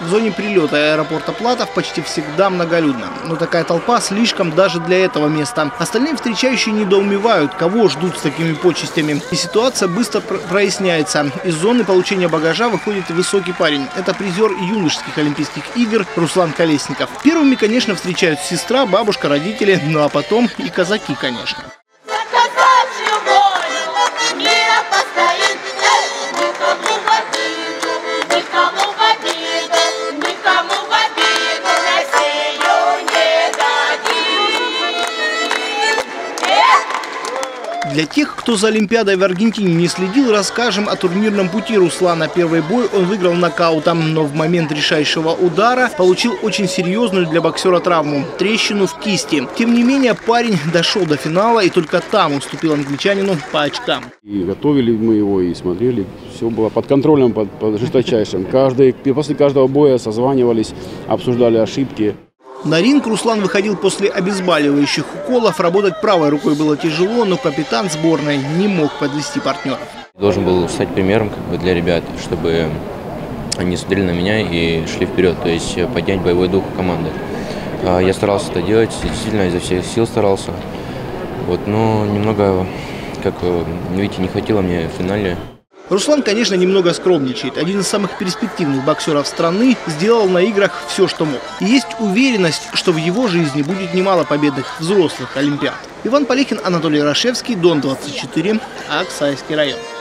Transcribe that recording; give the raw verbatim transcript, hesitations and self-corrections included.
В зоне прилета аэропорта Платов почти всегда многолюдно. Но такая толпа слишком даже для этого места. Остальные встречающие недоумевают, кого ждут с такими почестями. И ситуация быстро проясняется. Из зоны получения багажа выходит высокий парень. Это призер юношеских Олимпийских игр Руслан Колесников. Первыми, конечно, встречают сестра, бабушка, родители, ну а потом и казаки, конечно. Для тех, кто за Олимпиадой в Аргентине не следил, расскажем о турнирном пути Руслана. Первый бой он выиграл нокаутом, но в момент решающего удара получил очень серьезную для боксера травму – трещину в кисти. Тем не менее, парень дошел до финала и только там уступил англичанину по очкам. И готовили мы его, и смотрели. Все было под контролем, под, под жесточайшим. Каждый, после каждого боя созванивались, обсуждали ошибки. На ринг Руслан выходил после обезболивающих уколов. Работать правой рукой было тяжело, но капитан сборной не мог подвести партнеров. Должен был стать примером как бы для ребят, чтобы они смотрели на меня и шли вперед, то есть поднять боевой дух команды. Я старался это делать, действительно изо всех сил старался. Вот, но немного, как видите, не хватило мне в финале. Руслан, конечно, немного скромничает. Один из самых перспективных боксеров страны сделал на играх все, что мог. И есть уверенность, что в его жизни будет немало победных взрослых олимпиад. Иван Полехин, Анатолий Рашевский, Дон двадцать четыре, Аксайский район.